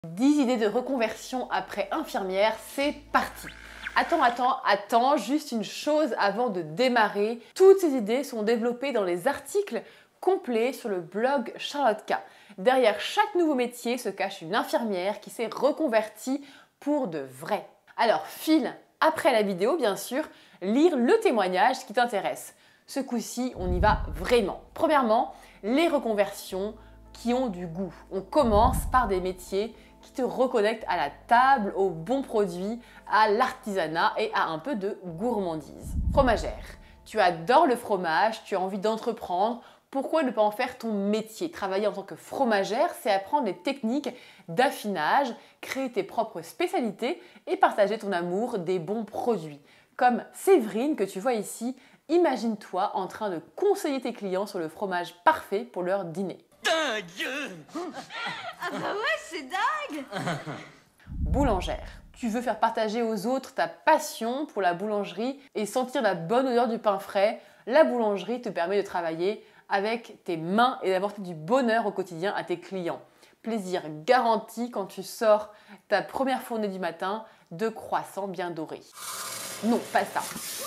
10 idées de reconversion après infirmière, c'est parti! Attends, juste une chose avant de démarrer. Toutes ces idées sont développées dans les articles complets sur le blog Charlotte K. Derrière chaque nouveau métier se cache une infirmière qui s'est reconvertie pour de vrai. Alors file, après la vidéo bien sûr, lire le témoignage qui t'intéresse. Ce coup-ci, on y va vraiment. Premièrement, les reconversions qui ont du goût. On commence par des métiers qui te reconnectent à la table, aux bons produits, à l'artisanat et à un peu de gourmandise. Fromagère, tu adores le fromage, tu as envie d'entreprendre, pourquoi ne pas en faire ton métier? Travailler en tant que fromagère, c'est apprendre les techniques d'affinage, créer tes propres spécialités et partager ton amour des bons produits. Comme Séverine que tu vois ici, imagine-toi en train de conseiller tes clients sur le fromage parfait pour leur dîner. Dingue! Ah bah ouais, c'est dingue! Boulangère. Tu veux faire partager aux autres ta passion pour la boulangerie et sentir la bonne odeur du pain frais. La boulangerie te permet de travailler avec tes mains et d'apporter du bonheur au quotidien à tes clients. Plaisir garanti quand tu sors ta première fournée du matin de croissants bien dorés. Non, pas ça.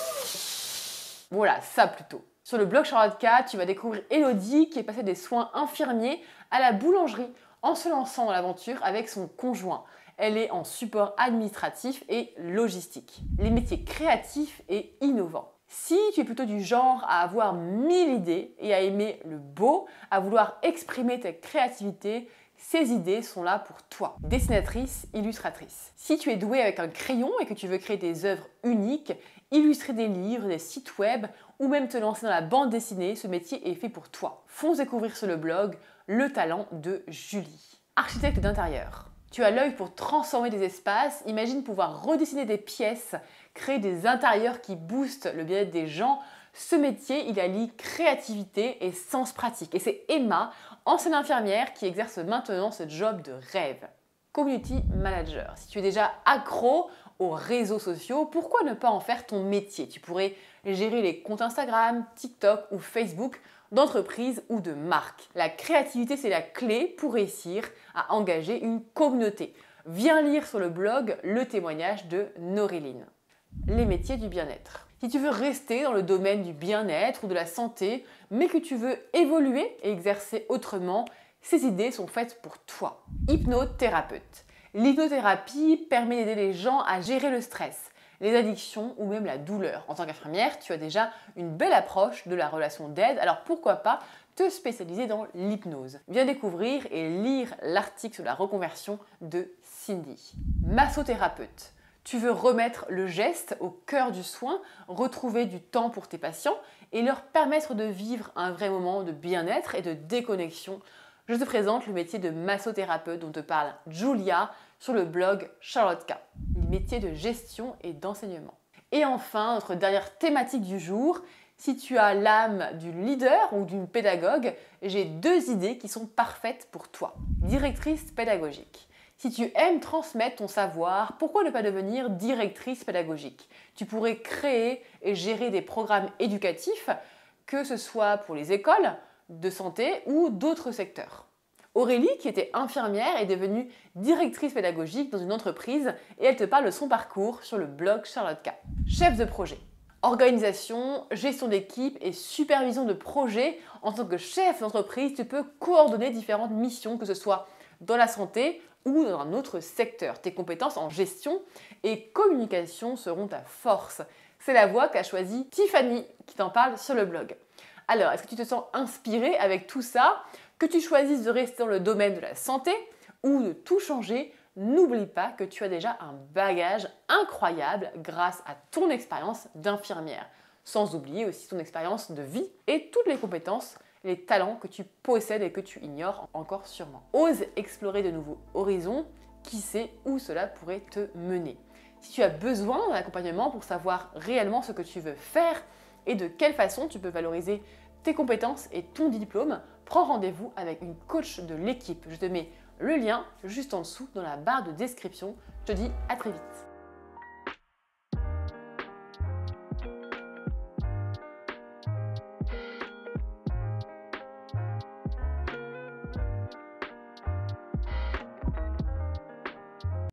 Voilà, ça plutôt. Sur le blog Charlotte K, tu vas découvrir Elodie qui est passée des soins infirmiers à la boulangerie en se lançant dans l'aventure avec son conjoint. Elle est en support administratif et logistique. Les métiers créatifs et innovants. Si tu es plutôt du genre à avoir 1000 idées et à aimer le beau, à vouloir exprimer ta créativité, ces idées sont là pour toi. Dessinatrice, illustratrice. Si tu es doué avec un crayon et que tu veux créer des œuvres uniques, illustrer des livres, des sites web ou même te lancer dans la bande dessinée, ce métier est fait pour toi. Fonce découvrir sur le blog Le talent de Julie. Architecte d'intérieur. Tu as l'œil pour transformer des espaces, imagine pouvoir redessiner des pièces, créer des intérieurs qui boostent le bien-être des gens. Ce métier, il allie créativité et sens pratique. Et c'est Emma, ancienne infirmière, qui exerce maintenant ce job de rêve. Community manager. Si tu es déjà accro aux réseaux sociaux, pourquoi ne pas en faire ton métier? Tu pourrais gérer les comptes Instagram, TikTok ou Facebook d'entreprise ou de marque. La créativité, c'est la clé pour réussir à engager une communauté. Viens lire sur le blog le témoignage de Noréline. Les métiers du bien-être. Si tu veux rester dans le domaine du bien-être ou de la santé, mais que tu veux évoluer et exercer autrement, ces idées sont faites pour toi. Hypnothérapeute. L'hypnothérapie permet d'aider les gens à gérer le stress, les addictions ou même la douleur. En tant qu'infirmière, tu as déjà une belle approche de la relation d'aide, alors pourquoi pas te spécialiser dans l'hypnose. Viens découvrir et lire l'article sur la reconversion de Cindy. Massothérapeute. Tu veux remettre le geste au cœur du soin, retrouver du temps pour tes patients et leur permettre de vivre un vrai moment de bien-être et de déconnexion. Je te présente le métier de massothérapeute dont te parle Julia sur le blog Charlotte K. Les métiers de gestion et d'enseignement. Et enfin, notre dernière thématique du jour, si tu as l'âme du leader ou d'une pédagogue, j'ai 2 idées qui sont parfaites pour toi. Directrice pédagogique. Si tu aimes transmettre ton savoir, pourquoi ne pas devenir directrice pédagogique? Tu pourrais créer et gérer des programmes éducatifs, que ce soit pour les écoles de santé ou d'autres secteurs. Aurélie, qui était infirmière, est devenue directrice pédagogique dans une entreprise et elle te parle de son parcours sur le blog Charlotte K. Chef de projet. Organisation, gestion d'équipe et supervision de projet. En tant que chef d'entreprise, tu peux coordonner différentes missions, que ce soit dans la santé ou dans un autre secteur. Tes compétences en gestion et communication seront ta force. C'est la voie qu'a choisie Tiffany qui t'en parle sur le blog. Alors, est-ce que tu te sens inspiré avec tout ça? Que tu choisisses de rester dans le domaine de la santé ou de tout changer, n'oublie pas que tu as déjà un bagage incroyable grâce à ton expérience d'infirmière. Sans oublier aussi ton expérience de vie et toutes les compétences, les talents que tu possèdes et que tu ignores encore sûrement. Ose explorer de nouveaux horizons, qui sait où cela pourrait te mener. Si tu as besoin d'un accompagnement pour savoir réellement ce que tu veux faire et de quelle façon tu peux valoriser tes compétences et ton diplôme, prends rendez-vous avec une coach de l'équipe. Je te mets le lien juste en dessous dans la barre de description. Je te dis à très vite.